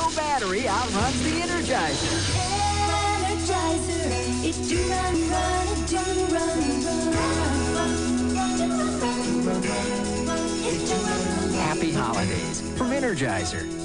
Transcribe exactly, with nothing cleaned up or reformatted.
No battery outruns the Energizer. Energizer, it do run, run, it do run, run. It do run, run. Happy holidays from Energizer.